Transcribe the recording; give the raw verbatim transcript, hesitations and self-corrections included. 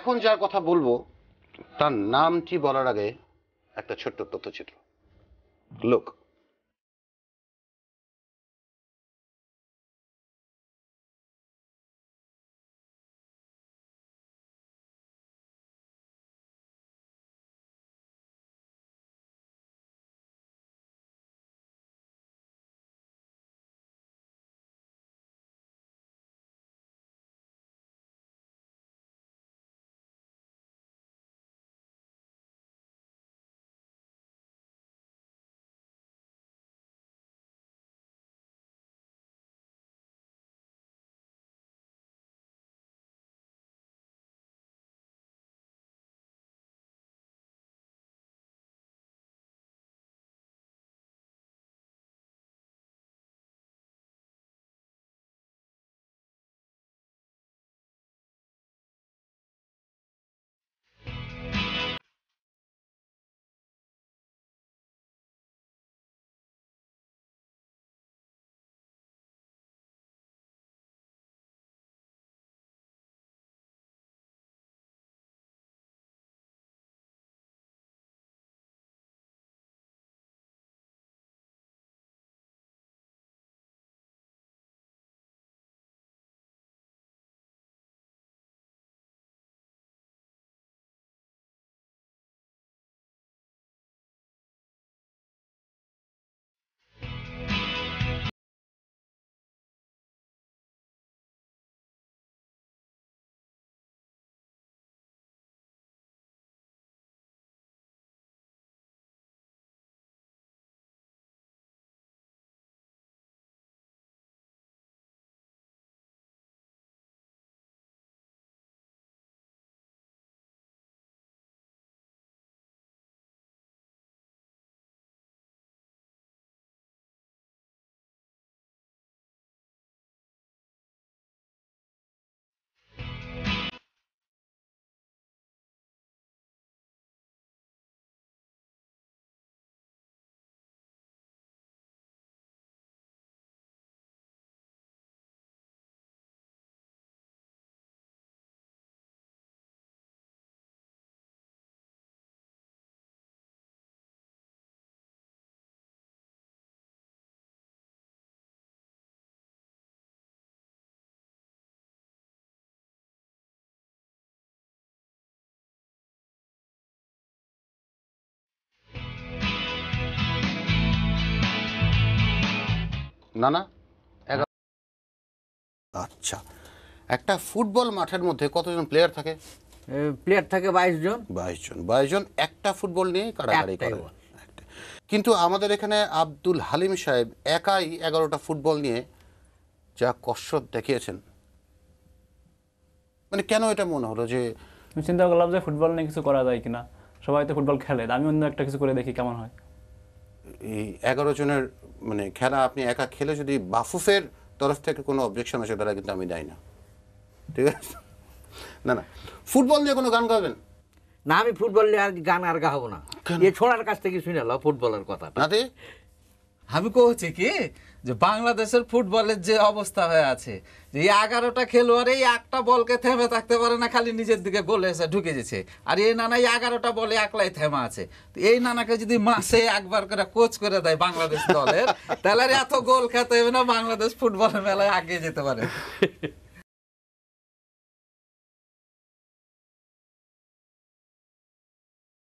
এখন যার কথা বলবো তার নামটি বলার আগে একটা ছোট্ট তথ্যচিত্র। লোক না না আচ্ছা, একটা ফুটবল মাঠের মধ্যে কতজন প্লেয়ার থাকে? প্লেয়ার থাকে বাইশ জন। বাইশ জন বাইশ জন একটা ফুটবল নিয়ে কাড়াকাড়ি করে। কিন্তু আমাদের এখানে আব্দুল হালিম সাহেব একাই এগারোটা ফুটবল নিয়ে যা কসরত দেখিয়েছেন, মানে কেন এটা মনে হলো যে? আমি চিন্তা করলাম যে ফুটবল নিয়ে কিছু করা যায় কিনা, সবাই তো ফুটবল খেলে, আমি অন্য একটা কিছু করে দেখি কেমন হয়। এই এগারো জনের মানে খেলা আপনি একা খেলে যদি বাফুফের তরফ থেকে কোনো অবজেকশন আসে তাহলে কিন্তু আমি দেয় না, ঠিক আছে? না না, ফুটবল নিয়ে কোনো গান গাবেন না? আমি ফুটবল নিয়ে আর গান আর গাবো না, এই ছোড়ার কাছ থেকে শুনে নাও ফুটবলের কথা। নাতে আমি কইছি কি যে বাংলাদেশের ফুটবলের যে অবস্থা হয়ে আছে, যে এই এগারোটা খেলোয়াড় এই একটা বলকে থেমে থাকতে পারে না, খালি নিজের দিকে গোলে এসে ঢুকে যেছে। আর এই নানা এই এগারোটা বলে একলাই থেমা আছে। তো এই নানাকে যদি মাসে একবার করে কোচ করে দেয় বাংলাদেশ দলের, তাহলে আর এত গোল খেতে হবে না, বাংলাদেশ ফুটবলের মেলায় আগে যেতে পারে।